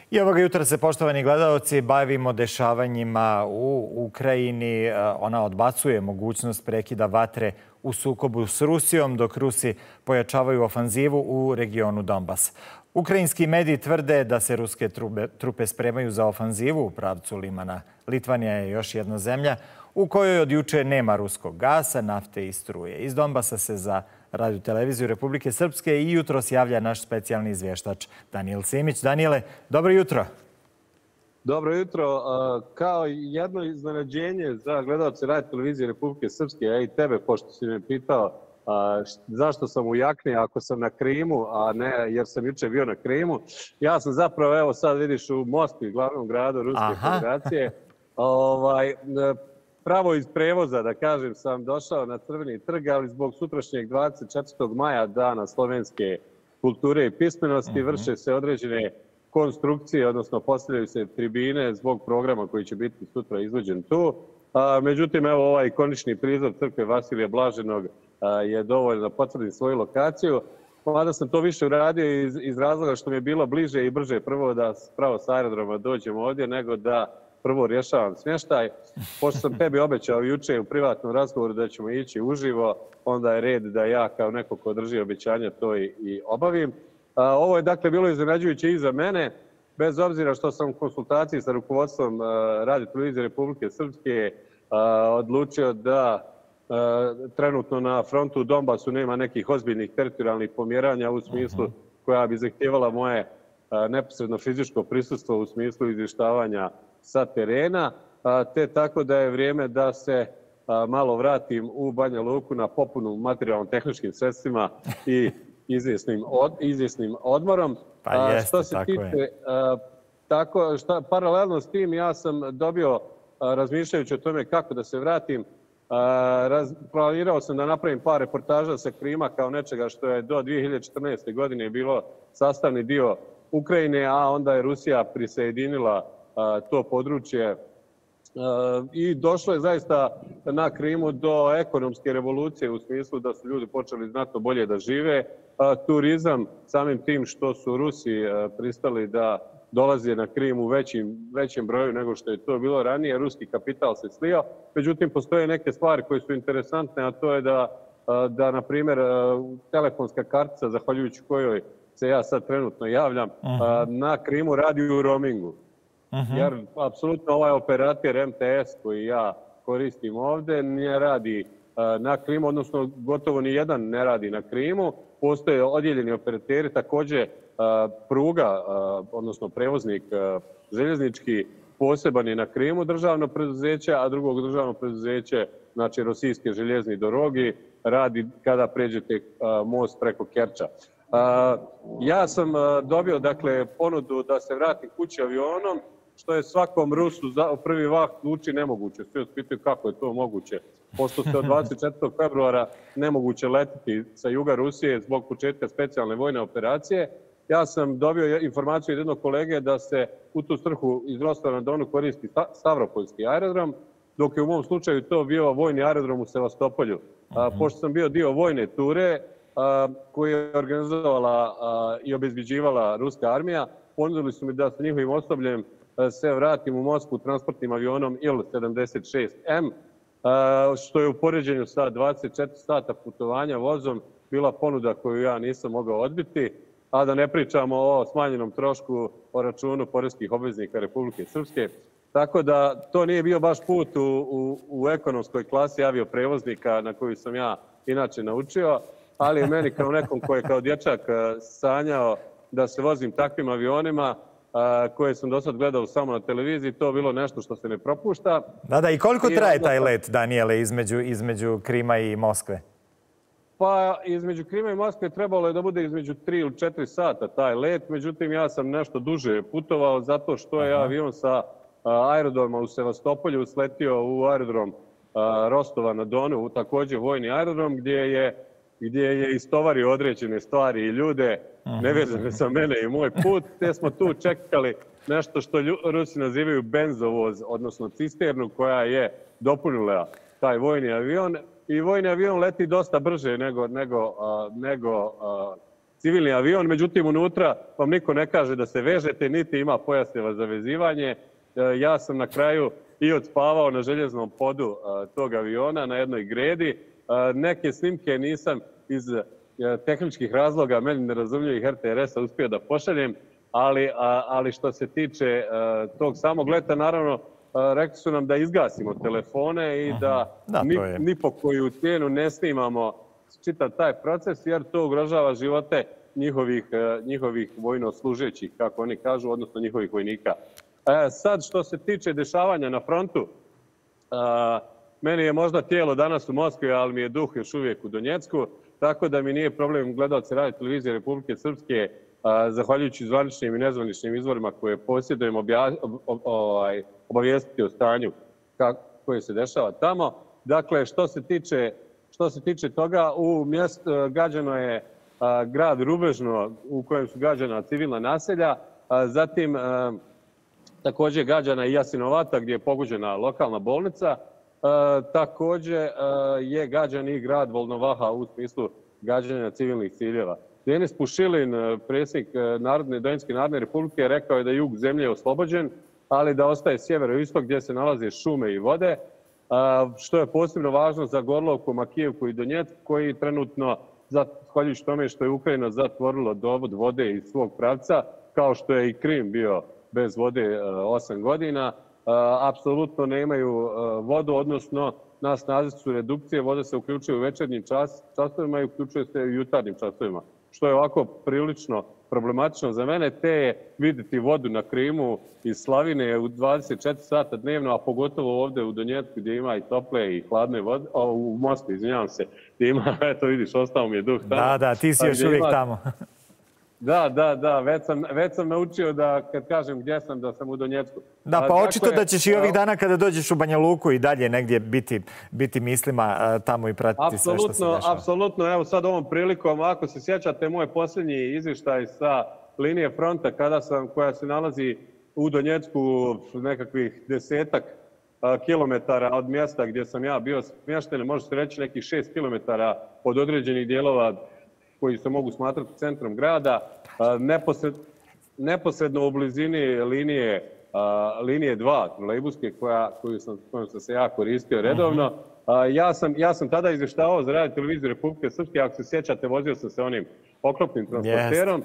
I ovoga jutra se, poštovani gledaoci, bavimo dešavanjima u Ukrajini. Ona odbacuje mogućnost prekida vatre u sukobu s Rusijom, dok Rusi pojačavaju ofanzivu u regionu Donbas. Ukrajinski mediji tvrde da se ruske trupe spremaju za ofanzivu u pravcu Limana. Litvanija je još jedna zemlja u kojoj od juče nema ruskog gasa, nafte i struje. Iz Donbasa se za Radio-televiziju Republike Srpske i jutros javlja naš specijalni izvještač Danijel Simić. Danijele, dobro jutro. Dobro jutro. Kao jedno iznenađenje za gledalce Radio-televizije Republike Srpske, a i tebe, pošto si me pitao zašto sam u jakni ako sam na Krimu, a ne jer sam juče bio na Krimu. Ja sam zapravo, evo sad vidiš, u Moskvi, glavnom gradu Ruske federacije. Pravo iz prevoza, da kažem, sam došao na Crveni trg, ali zbog sutrašnjeg 24. maja, dana slovenske kulture i pismenosti, vrše se određene konstrukcije, odnosno postavljaju se tribine zbog programa koji će biti sutra izvođen tu. Međutim, evo ovaj ikonični prizor crkve Vasilija Blaženog je dovoljno da potvrdim svoju lokaciju. Mada sam to više uradio iz razloga što mi je bilo bliže i brže prvo da pravo s aerodroma dođem ovdje, nego da prvo rješavam smještaj. Pošto sam tebi obećao juče u privatnom razgovoru da ćemo ići uživo, onda je red da ja kao neko ko drži obećanja to i obavim. Ovo je dakle bilo iznenađujuće i za mene, bez obzira što sam u konsultaciji sa rukovodstvom Radio-televizije Republike Srpske odlučio da trenutno na frontu u Donbasu nema nekih ozbiljnih teritorijalnih pomjeranja u smislu koja bi zahtijevala moje neposredno fizičko prisustvo u smislu izvještavanja sa terena, te tako da je vrijeme da se malo vratim u Banja Luku na popunu materijalno-tehničkim sredstvima i izvjesnim odmorom. Što se tiče, paralelno s tim ja sam dobio, razmišljajući o tome kako da se vratim, planirao sam da napravim par reportaža sa Krima kao nečega što je do 2014. godine bilo sastavni dio Ukrajine, a onda je Rusija prisjedinila to područje i došlo je zaista na Krimu do ekonomske revolucije u smislu da su ljudi počeli znatno bolje da žive. Turizam, samim tim što su Rusi pristali da dolaze na Krim u većem broju nego što je to bilo ranije, ruski kapital se slio. Međutim, postoje neke stvari koje su interesantne, a to je da na primjer, telefonska kartica, zahvaljujući kojoj se ja sad trenutno javljam, na Krimu radi u roamingu. Jer apsolutno ovaj operator MTS koji ja koristim ovdje ne radi na Krimu, odnosno gotovo ni jedan ne radi na Krimu. Postoje odjeljeni operateri, također pruga, odnosno prevoznik željeznički poseban je na Krimu državno preduzeće, a drugog državno preduzeće, znači Rosijske željezni dorogi, radi kada pređete most preko Kerča. Ja sam dobio dakle ponudu da se vratim kući avionom, što je svakom Rusu za prvi vah zvuči nemoguće. Svi pitaju kako je to moguće. Pošto se od 24. februara nemoguće letiti sa juga Rusije zbog početka specijalne vojne operacije, ja sam dobio informaciju od jednog kolege da se u tu svrhu iz Rostova na Donu koristi Stavropoljski aerodrom, dok je u mom slučaju to bio vojni aerodrom u Sevastopolju. Pošto sam bio dio vojne ture koju je organizovala i obezbeđivala ruska armija, ponudili su mi da sa njihovim osobljem se vratim u Moskvu transportnim avionom Il-76M, što je u poređenju sa 24 sata putovanja vozom bila ponuda koju ja nisam mogao odbiti, a da ne pričamo o smanjenom trošku o računu poreskih obveznika Republike Srpske. Tako da to nije bio baš put u ekonomskoj klasi avioprevoznika na koju sam ja inače naučio, ali meni kao nekom koji je kao dječak sanjao da se vozim takvim avionima koje sam do sad gledao samo na televiziji, to bilo nešto što se ne propušta. Da, i koliko traje taj let, Danijele, između Krima i Moskve? Pa između Krima i Moskve trebalo je da bude između 3 ili 4 sata taj let, međutim ja sam nešto duže putovao zato što je avion sa aerodroma u Sevastopolju sletio u aerodrom Rostova na Donu, također vojni aerodrom gdje je istovario određene stvari i ljude nevezane za mene i moj put, te smo tu čekali nešto što Rusi nazivaju benzovoz, odnosno cisternu koja je dopunila taj vojni avion. I vojni avion leti dosta brže nego civilni avion, međutim unutra vam niko ne kaže da se vežete, niti ima pojaseva za vezivanje. Ja sam na kraju i odspavao na željeznom podu tog aviona na jednoj gredi. Neke snimke nisam iz tehničkih razloga, meni nerazumljivih RTS-a uspio da pošaljem, ali što se tiče tog samog leta, naravno, rekli su nam da izgasimo telefone i da ni po koju cijenu ne snimamo čitav taj proces, jer to ugrožava živote njihovih vojnoslužećih, kako oni kažu, odnosno njihovih vojnika. Sad, što se tiče dešavanja na frontu, meni je možda tijelo danas u Moskvi, ali mi je duh još uvijek u Donjecku, tako da mi nije problem gledalci Radio televizije Republike Srpske, zahvaljujući zvaničnim i nezvaničnim izvorima koje posjedujem, obavijestiti o stanju koje se dešava tamo. Dakle, što se tiče toga, u mjestu gađano je grad Rubežno u kojem su gađana civilna naselja, zatim također gađana i Jasinovata gdje je pogođena lokalna bolnica, također je gađan i grad Volnovaha u smislu gađanja civilnih ciljeva. Denis Pušilin, predsjednik Donjecke narodne republike, rekao je da jug zemlje oslobođen, ali da ostaje sjeveroistok gdje se nalaze šume i vode, što je posebno važno za Gorlovku, Makijevku i Donjeck, koji trenutno, zahvaljujući tome što je Ukrajina zatvorila dovod vode iz svog pravca, kao što je i Krim bio bez vode 8 godina, apsolutno nemaju vodu, odnosno na snazi su redukcije, voda se uključuje u večernjim časovima i uključuje se u jutarnjim časovima, što je ovako prilično problematično za mene, te je vidjeti vodu na Krimu iz Slavine u 24 sata dnevno, a pogotovo ovdje u Donjecku gdje ima i tople i hladne vode, u Moskvi, izvinjavam se, gdje ima, eto vidiš, ostao mi je duh tamo. Da, ti si još uvijek tamo. Da, već sam naučio da kad kažem gdje sam, da sam u Donjecku. Da, pa očito da ćeš i ovih dana kada dođeš u Banja Luku i dalje negdje biti mislima tamo i pratiti sve što se dešava. Apsolutno, evo sad ovom prilikom, ako se sjećate moj posljednji izvještaj sa linije fronta koja se nalazi u Donjecku nekakvih 10-ak kilometara od mjesta gdje sam ja bio smješten, može se reći nekih 6 kilometara od određenih dijelova koji se mogu smatrati centrom grada, neposredno u blizini linije 2 trolejbuske kojom sam se ja koristio redovno. Ja sam tada izvještavao za Radio televiziju Republike Srpske, ako se sjećate, vozio sam se onim oklopnim transporterom.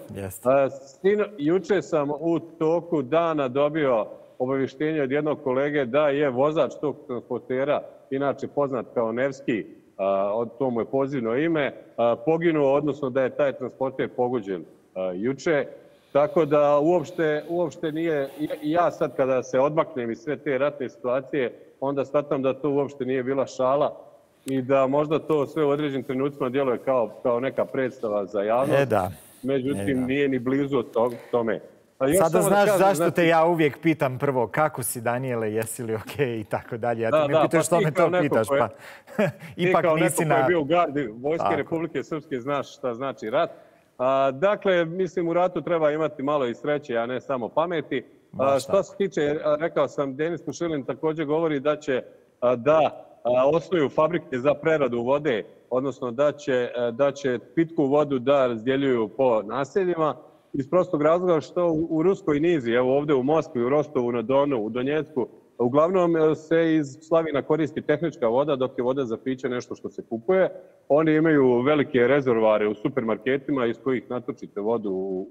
Juče sam u toku dana dobio obavještenje od jednog kolege da je vozač tog transportera, inače poznat kao Nevski, to mu je pozivno ime, poginuo, odnosno da je taj transporter pogođen juče. Tako da uopšte nije, ja sad kada se odmaknem iz sve te ratne situacije, onda shvatam da to uopšte nije bila šala i da možda to sve u određenim trenucima djeluje kao neka predstava za javnost. Međutim, nije ni blizu od tome. Sada znaš zašto te ja uvijek pitam prvo kako si, Danijele, jesi li okej i tako dalje. Ja te ne pitaš što me to pitaš, pa ipak nisi na... Ti kao neko koji je bio u gardi Vojske Republike Srpske znaš šta znači rat. Dakle, mislim, u ratu treba imati malo i sreće, a ne samo pameti. Što se tiče, rekao sam, Denis Pušilin također govori da će da osnuju fabrike za preradu vode, odnosno da će pitku vodu da razdjeljuju po naseljima, iz prostog razloga što u Ruskoj Nizi, evo ovdje u Moskvi, u Rostovu na Donu, u Donjecku, uglavnom se iz Slavina koristi tehnička voda, dok je voda za piće nešto što se kupuje. Oni imaju velike rezervoare u supermarketima iz kojih natočite vodu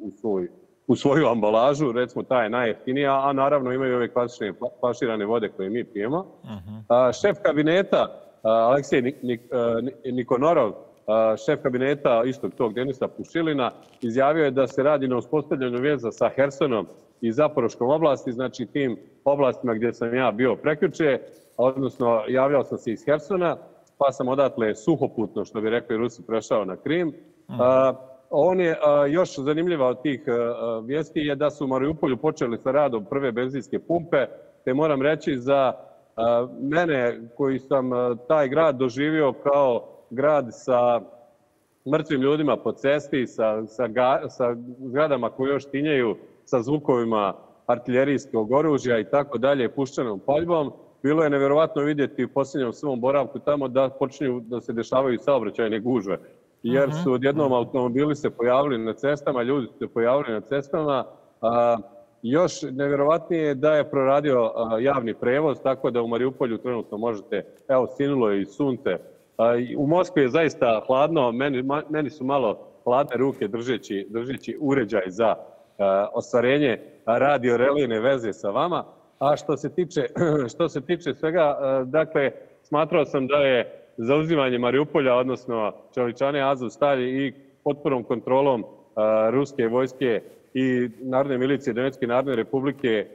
u svoju ambalažu, recimo ta je najjeftinija, a naravno imaju ove klasične flaširane vode koje mi pijemo. Šef kabineta Aleksej Nikonorov, šef kabineta istog tog Denisa Pušilina, izjavio je da se radi na uspostavljanju veza sa Hersonom i Zaporoškom oblasti, znači tim oblastima gdje sam ja bio prekjuče, odnosno javljao sam se iz Hersona, pa sam odatle suhoputno, što bi rekli Rusi, prešao na Krim. On je još zanimljiva od tih vijesti je da su u Mariupolju počeli sa radom prve benzinske pumpe, te moram reći za mene koji sam taj grad doživio kao grad sa mrtvim ljudima po cesti, sa zgradama koje još tinjaju, sa zvukovima artiljerijskog oružja i tako dalje, puščanom paljbom. Bilo je nevjerovatno vidjeti u posljednjem svom boravku tamo da počinju da se dešavaju saobraćajne gužve. jer su odjednom automobili se pojavili na cestama, ljudi su se pojavili na cestama. Još nevjerovatnije je da je proradio javni prevoz, tako da u Mariupolju trenutno možete, evo, sinulo je i sunce. U Moskvi je zaista hladno, meni su malo hladne ruke držeći uređaj za ostvarenje radio-relejne veze sa vama. A što se tiče svega, dakle, smatrao sam da je zauzimanje Mariupolja, odnosno Čeličane, Azovstal i potpunom kontrolom ruske vojske i Narodne milicije Donetske Narodne Republike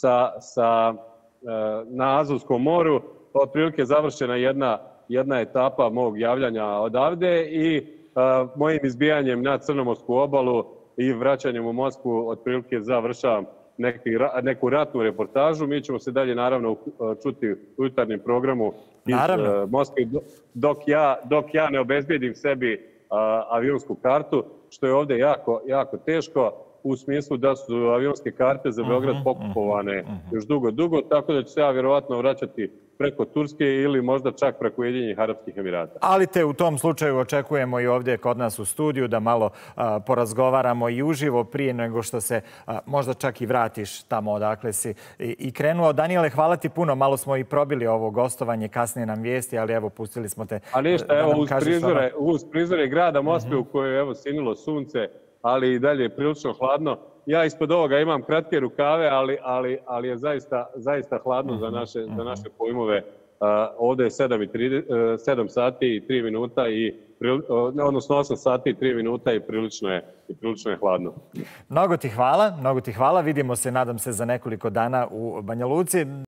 na Azovskom moru, otprilike završena jedna etapa mog javljanja odavde i mojim izbijanjem na Crnomorsku obalu i vraćanjem u Moskvu otprilike završavam neku ratnu reportažu. Mi ćemo se dalje naravno čuti u jutarnjem programu iz Moskve dok ja ne obezbijedim sebi avionsku kartu, što je ovdje jako teško u smislu da su avionske karte za Beograd pokupovane još dugo, tako da ću se ja vjerovatno vraćati preko Turske ili možda čak preko Ujedinjenih Arapskih Emirata. Ali te u tom slučaju očekujemo i ovdje kod nas u studiju da malo porazgovaramo i uživo prije nego što se možda čak i vratiš tamo odakle si i krenuo. Danijele, hvala ti puno. Malo smo i probili ovo gostovanje, kasnije nam vijesti, ali evo, pustili smo te. A ništa, evo, uz prizore grada Moskve u kojoj je sinulo sunce, ali i dalje je prilično hladno. Ja ispod ovoga imam kratke rukave, ali je zaista hladno za naše pojmove. Ovdje je 7 sati i 3 minuta, odnosno 8 sati i 3 minuta i prilično je hladno. Mnogo ti hvala. Vidimo se, nadam se, za nekoliko dana u Banja Luci.